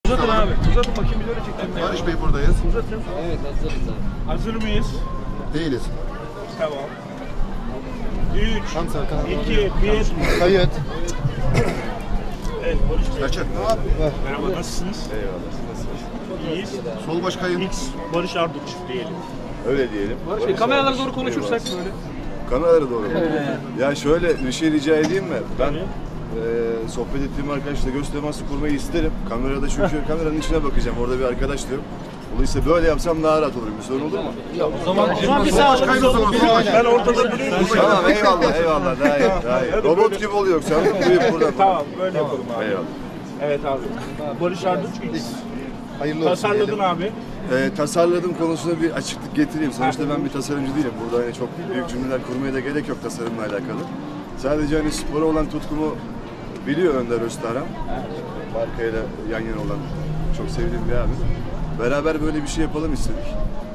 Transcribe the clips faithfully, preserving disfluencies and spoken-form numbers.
Uzatın abi. Uzatın bakayım bir öyle çektim. Barış Bey buradayız. Uzatın. Evet, hazırız abi. Hazır mıyız? Değiliz. Tamam. üç, iki, bir. Kayıt. Evet Barış Bey. Kaçır. Merhaba, nasılsınız? Eyvallah. Nasılsınız? İyiyiz. Sol baş kayıt. X Barış Arduç diyelim. Öyle diyelim. Barış Bey, kameralara doğru konuşursak böyle. Kameralara doğru. Ya şöyle bir şey rica edeyim mi? Ben Tabii. e, sohbet ettiğim arkadaşla göz teması kurmayı isterim. Kamerada çünkü kameranın içine bakacağım. Orada bir arkadaş diyorum. Dolayısıyla böyle yapsam daha rahat olurum. Bir sorun olur mu? O zaman, o zaman bir sağ olun. Ben ortada durayım. Tamam eyvallah eyvallah. Daha iyi. Daha iyi. Robot gibi oluyor sandım. Buyur buradan. Tamam, böyle yapalım abi. Eyvallah. Evet abi. Barış Arduç X. Hayırlı olsun. Tasarladın diyelim. abi. Ee, tasarladığım konusunda bir açıklık getireyim. Sonuçta ben bir tasarımcı değilim. Burada hani çok büyük cümleler kurmaya da gerek yok tasarımla alakalı. Sadece hani spora olan tutkumu biliyor Önder Öztaran. Markayla yan yana olan çok sevdiğim bir abi. Beraber böyle bir şey yapalım istedik.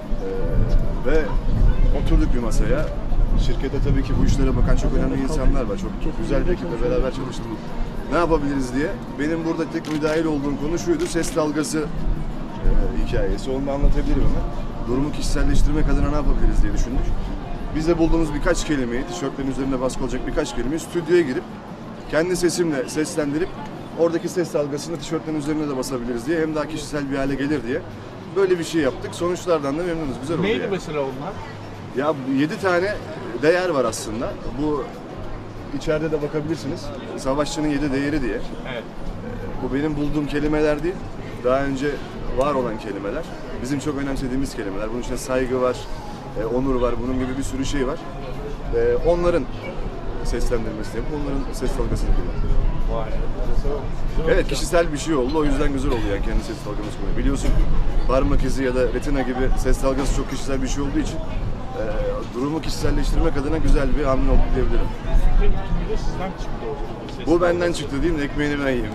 Ee, ve oturduk bir masaya. Şirkette tabii ki bu işlere bakan çok önemli insanlar var. Çok, çok güzel bir ekiple beraber çalıştık. Ne yapabiliriz diye. Benim burada tek müdahil olduğum konu şuydu. Ses dalgası e, hikayesi. Onu da anlatabilirim ama. Durumu kişiselleştirmek adına ne yapabiliriz diye düşündük. Biz de bulduğumuz birkaç kelimeyi, tişörtlerin üzerinde baskı olacak birkaç kelimeyi stüdyoya girip kendi sesimle seslendirip oradaki ses dalgasını tişörtlerin üzerine de basabiliriz diye, hem daha kişisel bir hale gelir diye böyle bir şey yaptık. Sonuçlardan da memnunuz. Güzel oldu. Neydi yani. mesela onlar? Ya yedi tane değer var aslında. Bu içeride de bakabilirsiniz. Savaşçının yedi değeri diye. Evet. Bu benim bulduğum kelimeler değil. Daha önce var olan kelimeler. Bizim çok önemsediğimiz kelimeler. Bunun içinde saygı var, e, onur var, bunun gibi bir sürü şey var. E, onların seslendirmesi yapıp onların ses dalgasını kullandık. Vay. Evet, kişisel bir şey oldu. O yüzden güzel oldu yani kendi ses dalgamız kullanıyor. Biliyorsun parmak izi ya da retina gibi ses dalgası çok kişisel bir şey olduğu için e, durumu kişiselleştirmek adına güzel bir hamle oldu diyebilirim. Fikrin tümü de sizden çıktı o zaman. Bu benden çıktı değil mi? Ekmeğini ben yiyeyim.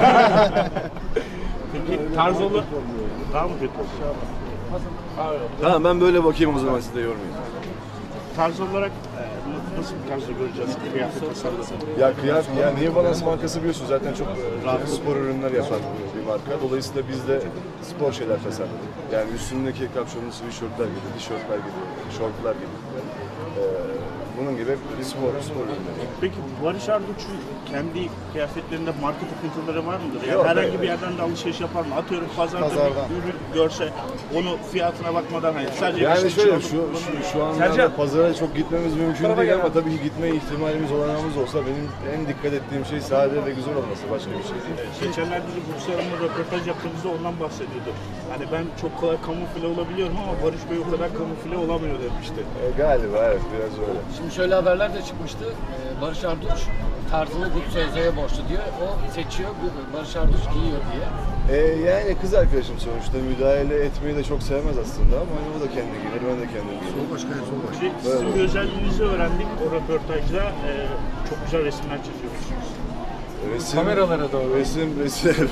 Peki tarz olur. Daha mı kötü oldu? Abi, Tamam ben böyle bakayım o zaman, siz de yormayın. tarz olarak e, nasıl bir tarzda göreceğiz kıyafet tasarlasın? Ya kıyafet, ya New Balance markası biliyorsun zaten çok rahat spor ürünler yapan bir marka. Dolayısıyla biz de spor şeyler tasarladık. Yani üstündeki kapşonlu sweatshirtler gibi, tişörtler gibi, şortlar gibi. Ee, bunun gibi bir spor, spor ürünleri. Peki Barış Arduç'un kendi kıyafetlerinde marka takıntıları var mıdır? Yani Yok, herhangi evet. bir yerden de alışveriş yapar mı? Atıyorum pazarda Pazardan. bir ürün görse onu fiyatına bakmadan hani sadece Yani bir şey şöyle alıp şu, şu, şu anda Sercan. pazara çok gitmemiz mümkün Tarafa değil gel ama abi. tabii ki gitme ihtimalimiz, olanağımız olsa benim en dikkat ettiğim şey sade ve güzel olması, başka bir şey değil. Geçenlerde de Buse Hanım'la röportaj yaptığımızda ondan bahsediyordu. Hani ben çok kolay kamufle olabiliyorum ama Barış Bey o kadar kamufle olamıyor demişti. E, galiba evet, biraz öyle. Şimdi şöyle haberler de çıkmıştı. Ee, Barış Arduç tarzını Gut Sözde'ye borçlu diyor. O seçiyor, Barış Arduç giyiyor diye. E, yani kız arkadaşım sonuçta, müdahale etmeyi de çok sevmez aslında ama hani o da kendi giyinir, ben de kendim Sol giyinirim. baş kayıt, sol baş. Bir de sizin bir özelliğinizi öğrendik o röportajda. Ee, çok güzel resimler çiziyorsunuz. Resim, Kameralara doğru. Resim, resim,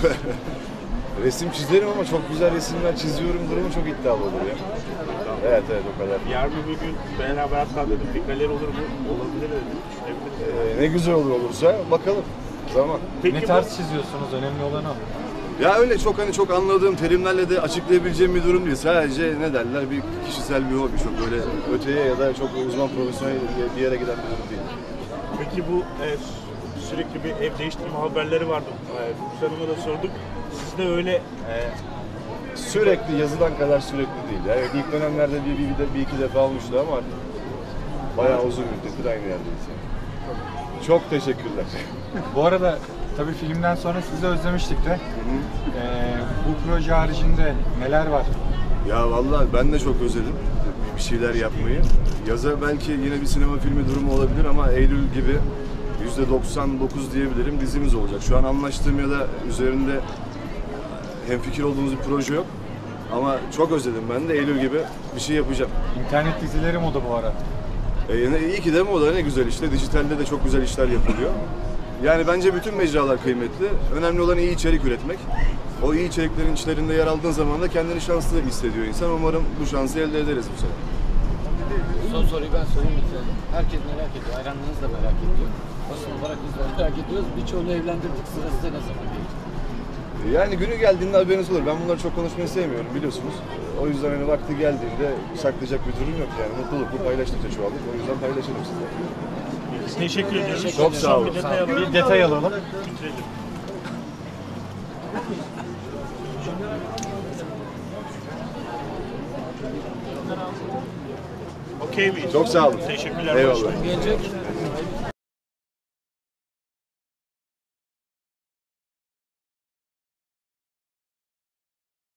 resim çizerim ama çok güzel resimler çiziyorum durumu çok iddialı olur ya. Evet evet, o kadar. Yarın bir gün beraber hatta dedim bir galeri olur mu? Olabilir dedim. Düşünebilirim. E, ne güzel olur olursa bakalım. Zaman. Peki Ne bu- tarz çiziyorsunuz? Önemli olan o. Ya öyle çok hani çok anladığım terimlerle de açıklayabileceğim bir durum değil. Sadece ne derler, bir kişisel bir hobi, çok böyle öteye ya da çok uzman profesyonel bir yere giden bir durum değil. Peki bu e, sürekli bir ev değiştirme haberleri vardı. E, Buse Hanım'a da sorduk. Sizde öyle e, Sürekli yazılan kadar sürekli değil. Yani ilk dönemlerde bir, bir, bir, bir iki defa olmuştu ama artık bayağı uzun müddettir aynı yerdeyiz yani. Çok teşekkürler. Bu arada tabii filmden sonra sizi özlemiştik de. Ee, bu proje haricinde neler var? Ya vallahi ben de çok özledim bir şeyler yapmayı. Yaza belki yine bir sinema filmi durumu olabilir ama Eylül gibi yüzde doksan dokuz diyebilirim dizimiz olacak. Şu an anlaştığım ya da üzerinde hemfikir olduğumuz bir proje yok. Ama çok özledim ben de, Eylül gibi bir şey yapacağım. İnternet dizileri moda bu ara. E, yine iyi ki de mi, o da ne güzel işte. Dijitalde de çok güzel işler yapılıyor. Yani bence bütün mecralar kıymetli. Önemli olan iyi içerik üretmek. O iyi içeriklerin içlerinde yer aldığın zaman da kendini şanslı hissediyor insan. Umarım bu şansı elde ederiz bu sene. Son soruyu ben sorayım lütfen. Herkes merak ediyor, hayranlarınız da merak ediyor. Basın olarak biz de merak ediyoruz. Birçoğunu evlendirdik, sırası ne zaman gelecek? Yani günü geldiğinde haberiniz olur. Ben bunları çok konuşmayı sevmiyorum biliyorsunuz. O yüzden hani vakti geldiğinde saklayacak bir durum yok yani. Mutluluk bu, paylaştıkça çoğalır. O yüzden paylaşırım sizle. Teşekkür ediyoruz. Çok sağ olun. Bir detay alalım. Bir detay alalım. Bitirelim. Okey miyiz? Çok sağ olun. Teşekkürler. Eyvallah. Başkanım. Gelecek.